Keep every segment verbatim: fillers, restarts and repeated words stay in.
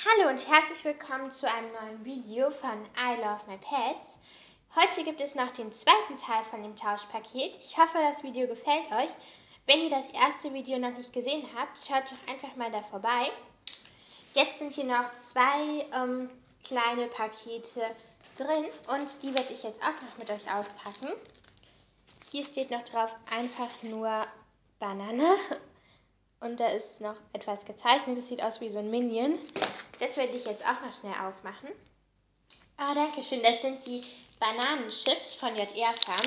Hallo und herzlich willkommen zu einem neuen Video von I Love My Pets. Heute gibt es noch den zweiten Teil von dem Tauschpaket. Ich hoffe, das Video gefällt euch. Wenn ihr das erste Video noch nicht gesehen habt, schaut doch einfach mal da vorbei. Jetzt sind hier noch zwei ähm, kleine Pakete drin und die werde ich jetzt auch noch mit euch auspacken. Hier steht noch drauf einfach nur Banane. Und da ist noch etwas gezeichnet. Das sieht aus wie so ein Minion. Das werde ich jetzt auch noch schnell aufmachen. Ah, danke schön. Das sind die Bananenchips von J R Farm.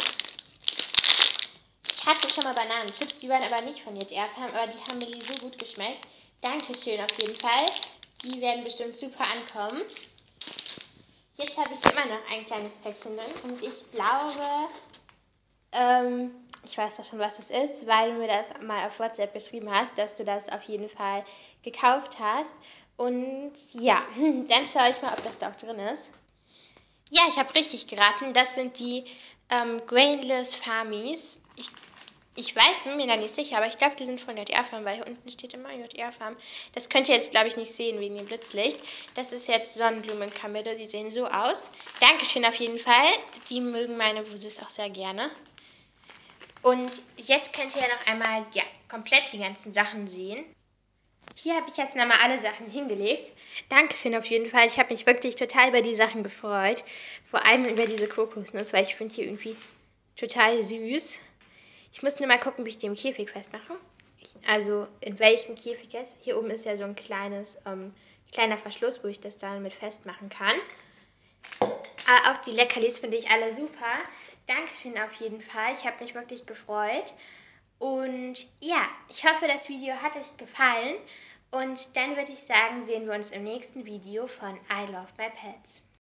Ich hatte schon mal Bananenchips, die waren aber nicht von J R Farm, aber die haben mir so gut geschmeckt. Dankeschön auf jeden Fall. Die werden bestimmt super ankommen. Jetzt habe ich immer noch ein kleines Päckchen drin und ich glaube, ähm, ich weiß doch schon, was es ist, weil du mir das mal auf WhatsApp geschrieben hast, dass du das auf jeden Fall gekauft hast. Und ja, dann schaue ich mal, ob das da auch drin ist. Ja, ich habe richtig geraten. Das sind die ähm, Grainless Farmies. Ich, ich weiß, bin mir da nicht sicher, aber ich glaube, die sind von J R Farm, weil hier unten steht immer J R Farm. Das könnt ihr jetzt, glaube ich, nicht sehen wegen dem Blitzlicht. Das ist jetzt Sonnenblumenkamille, die sehen so aus. Dankeschön auf jeden Fall. Die mögen meine Wusis auch sehr gerne. Und jetzt könnt ihr ja noch einmal ja, komplett die ganzen Sachen sehen. Hier habe ich jetzt nochmal alle Sachen hingelegt. Dankeschön auf jeden Fall. Ich habe mich wirklich total über die Sachen gefreut. Vor allem über diese Kokosnuss, weil ich finde die irgendwie total süß. Ich muss nur mal gucken, wie ich die im Käfig festmache. Also in welchem Käfig jetzt. Hier oben ist ja so ein kleines, ähm, kleiner Verschluss, wo ich das dann mit festmachen kann. Aber auch die Leckerlis finde ich alle super. Dankeschön auf jeden Fall. Ich habe mich wirklich gefreut. Und ja, ich hoffe, das Video hat euch gefallen. Und dann würde ich sagen, sehen wir uns im nächsten Video von I Love My Pets.